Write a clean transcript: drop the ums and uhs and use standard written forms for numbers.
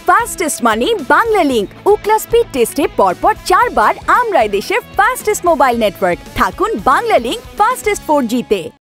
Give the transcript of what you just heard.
Fastest মানে Bangla link. উকলা speed টেস্টে পরপর 4 বার আমরাই দেশের ফাস্টেস্ট মোবাইল নেটওয়ার্ক। থাকুন বাংলা লিংক ফাস্টেস্ট 4G তে।